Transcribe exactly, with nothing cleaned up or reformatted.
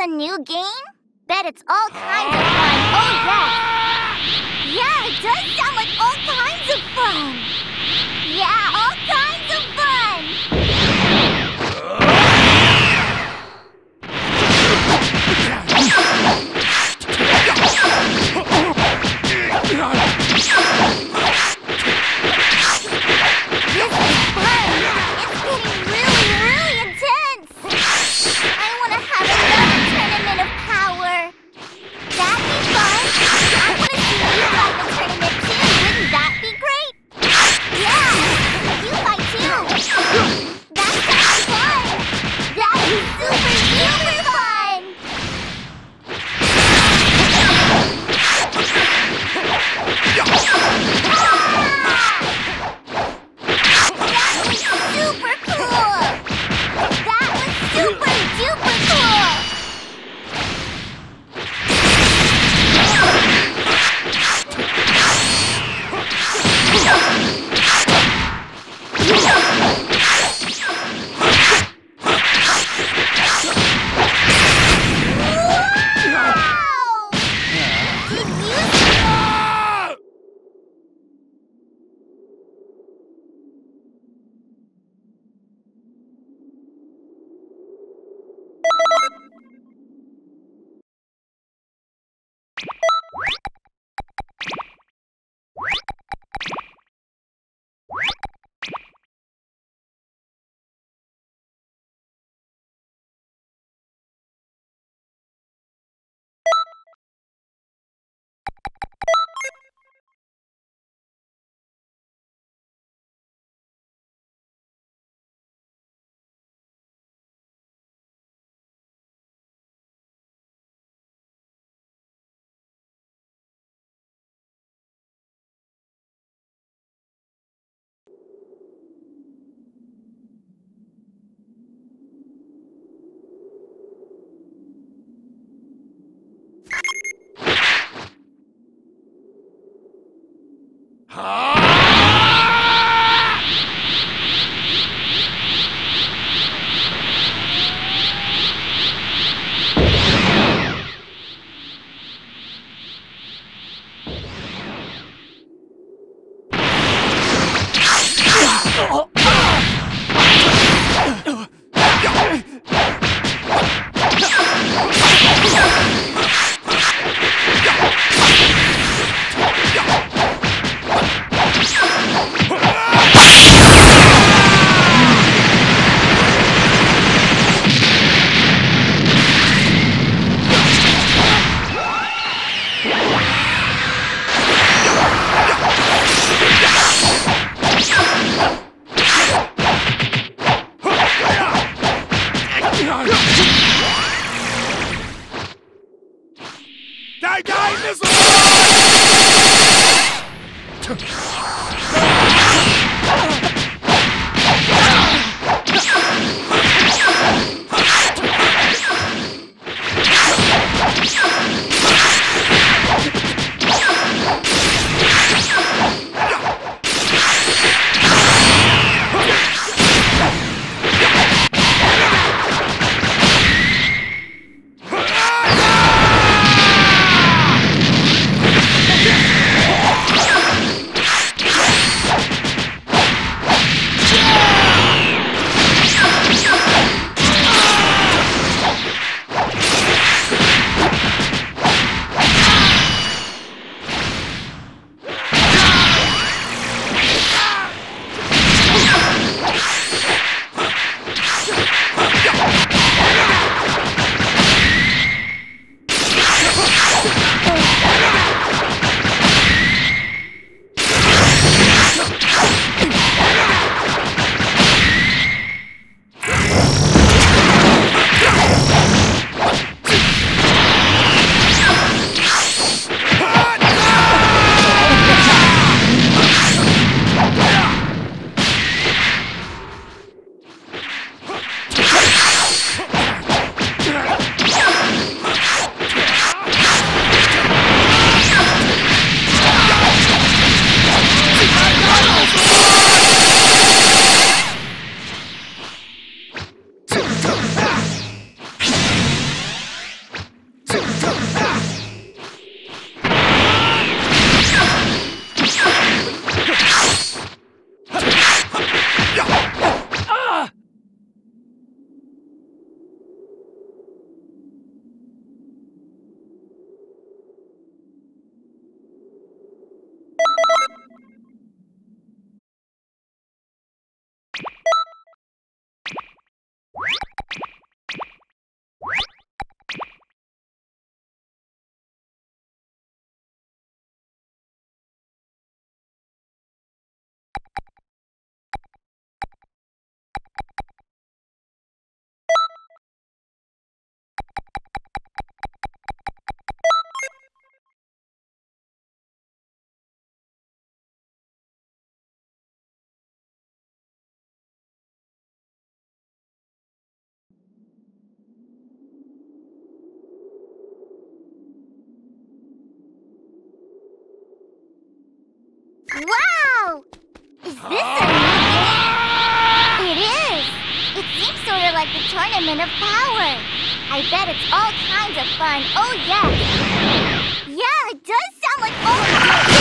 a new game? Bet it's all kinds of fun. Oh, yeah. Yeah, it does sound like all kinds of fun. Yeah, all kinds of fun. This is fun. It's getting really, really intense. I want to have another tournament of power. That'd be fun. I want to see you fight in a tournament too. Wouldn't that be great? Yeah, you fight too. That sounds fun. That'd be super, super fun. That was super cool. That was super duper cool. tournament of power. I bet it's all kinds of fun. Oh, yes. Yeah, it does sound like all